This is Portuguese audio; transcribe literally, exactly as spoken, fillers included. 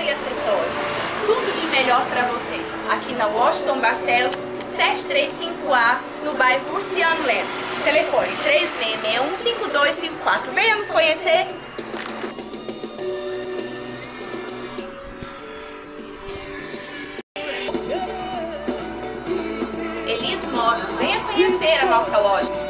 e acessórios. Tudo de melhor para você. Aqui na Washington Barcelos, sete três cinco A, no bairro Urciano Lemos. Telefone três seis seis um, cinco dois cinco quatro. Venha nos conhecer! Elis Modas, venha conhecer a nossa loja.